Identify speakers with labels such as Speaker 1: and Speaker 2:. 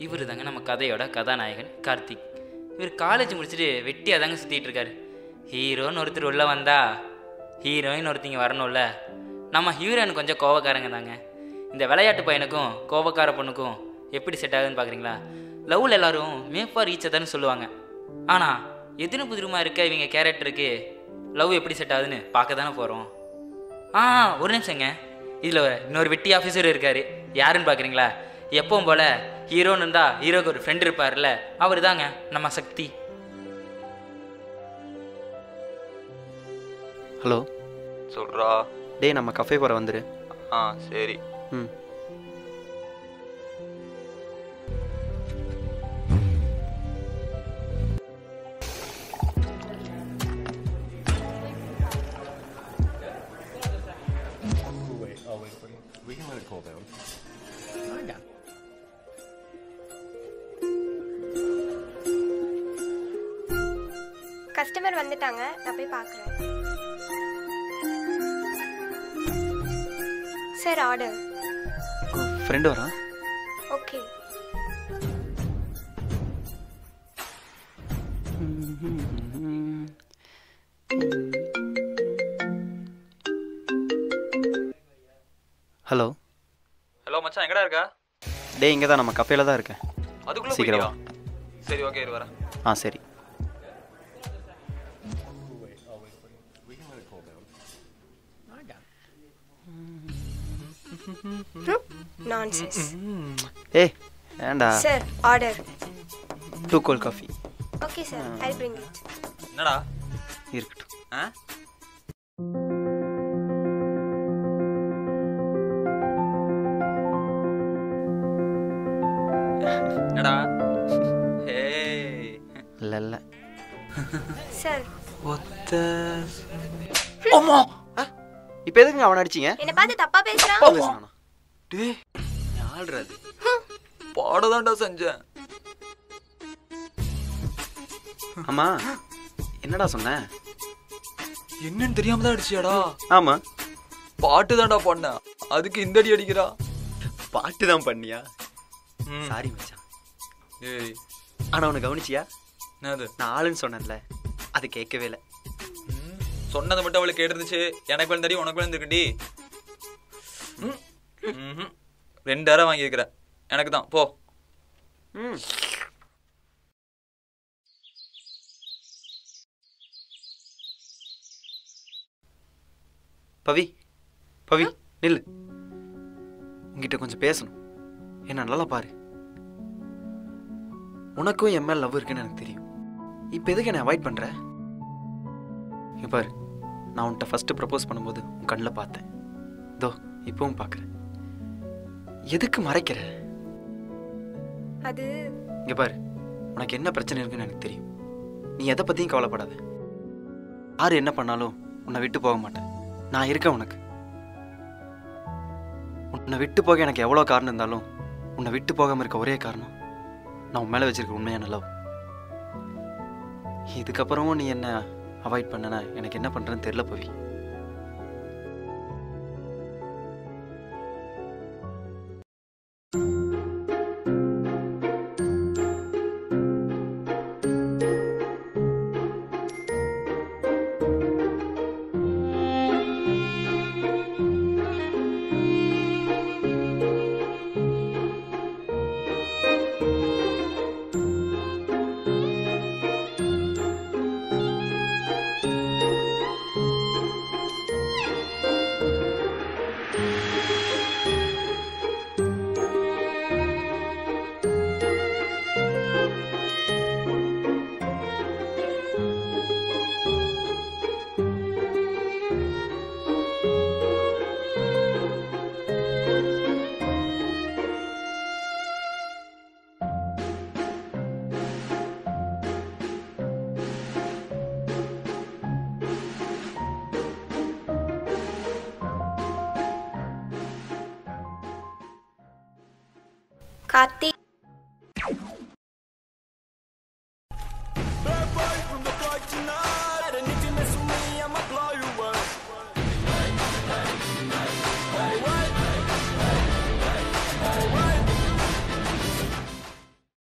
Speaker 1: இவர் தாங்க நம்ம கதையோட கதாநாயகன் கார்த்திக். இவர் காலேஜ் முடிச்சுட்டு வெட்டியாக தாங்க சுற்றிட்டு இருக்காரு. ஹீரோன்னு ஒருத்தர் உள்ளே வந்தா ஹீரோயின் ஒருத்திங்க வரணும்ல. நம்ம ஹீரோயின் கொஞ்சம் கோவக்காரங்க தாங்க. இந்த விளையாட்டு பையனுக்கும் கோவக்கார பொண்ணுக்கும் எப்படி செட் ஆகுதுன்னு பார்க்குறீங்களா? லவ்வில் எல்லோரும் மேப்பா ரீச் ஆதான்னு சொல்லுவாங்க. ஆனால் எதிரும் புதிருமா இருக்க இவங்க கேரக்டருக்கு லவ் எப்படி செட் ஆகுதுன்னு பார்க்க தானே போகிறோம். ஒரு நிமிஷங்க, இதில் இன்னொரு வெட்டி ஆஃபீஸர் இருக்கார். யாருன்னு பார்க்குறீங்களா? எப்பவும் போல் ஹீரோன்னு இருந்தால் ஹீரோக்கு ஒரு ஃப்ரெண்ட் இருப்பார்ல, அவர் தாங்க நம்ம சக்தி.
Speaker 2: ஹலோ
Speaker 3: சொல்கிறா.
Speaker 2: டே, நம்ம கஃபே போகிற வந்துரு.
Speaker 3: சரி.
Speaker 4: கஸ்டமர் வந்துட்டாங்க, நான் போய் பார்க்குறேன். Sir, order.
Speaker 2: ஃப்ரெண்டு வரா?
Speaker 4: ஓகே.
Speaker 2: ஹலோ
Speaker 3: ஹலோ மச்சான், எங்கடா இருக்கா?
Speaker 2: டே, இங்கே தான், நம்ம கஃபேல தான் இருக்கேன்.
Speaker 3: அதுக்குள்ளே
Speaker 2: சீக்கிரம் வா.
Speaker 3: சரி, ஓகே, இரு வரேன்.
Speaker 2: சரி.
Speaker 4: நான்சென்ஸ்.
Speaker 2: ஏய், ஏண்டா?
Speaker 4: Sir, order.
Speaker 2: 2 cold coffee.
Speaker 4: Okay sir, I bring it.
Speaker 3: என்னடா
Speaker 2: இருக்கட்டும்.
Speaker 3: என்னடா? ஹேய்,
Speaker 2: இல்ல
Speaker 4: சார்.
Speaker 3: ஒத்த
Speaker 2: அம்மா, இப்போ எதுக்கு அவனை அடிச்சீங்க?
Speaker 4: என்ன பார்த்து தப்பா பேசுறான்.
Speaker 3: டேய், யாழ்றது பாடதான்டா செஞ்சேன்.
Speaker 2: அம்மா, என்னடா சொன்ன?
Speaker 3: என்னன்னு தெரியாம தான் அடிச்சியாடா?
Speaker 2: ஆமா,
Speaker 3: பாட்டு தான்டா பண்ண, அதுக்கு இந்த அடி அடிக்கிறா.
Speaker 2: பாட்டு தான் பண்ணியா? சாரி மச்சான்.
Speaker 3: ஏய்,
Speaker 2: ஆனா உன்னை கவனிச்சியா?
Speaker 3: என்னது?
Speaker 2: நான் ஆளுன்னு சொன்னேன்ல, அது கேட்கவே இல்லை.
Speaker 3: சொன்னதை மட்டும் அவளுக்கு கேட்டுருந்துச்சு. எனக்கு வேணும் தெரியும், உனக்கு வேணும் இருக்குடி. 2000 வாங்கியிருக்கிறேன், எனக்கு தான். போ.
Speaker 2: பவி, பவி, நில்லு. உங்ககிட்ட கொஞ்சம் பேசணும். என்ன நல்லா பாரு. உனக்கும் என் மேல லவ் இருக்குன்னு எனக்கு தெரியும். இப்போ எதுக்கு என்னை அவாய்ட் பண்ற? இங்க பாரு, நான் உன்கிட்ட ஃபர்ஸ்ட் ப்ரப்போஸ் பண்ணும்போது உன் கண்ணில் பார்த்தேன். இதோ இப்பவும் பார்க்குறேன். எதுக்கு மறைக்கிற?
Speaker 4: அது
Speaker 2: இங்க பாரு, உனக்கு என்ன பிரச்சனை இருக்குன்னு எனக்கு தெரியும். நீ எதை பற்றியும் கவலைப்படாத. யார் என்ன பண்ணாலும் உன்னை விட்டு போக மாட்டேன். நான் இருக்கேன் உனக்கு. உன்னை விட்டு போக எனக்கு எவ்வளோ காரணம் இருந்தாலும் உன்னை விட்டு போகாமல் இருக்க ஒரே காரணம் நான் உன் மேலே வச்சிருக்க உண்மையான லவ். இதுக்கப்புறமும் நீ என்ன அவாய்ட் பண்ணனா எனக்கு என்ன பண்ணுறேன்னு தெரியல பவி.
Speaker 4: கார்த்தி,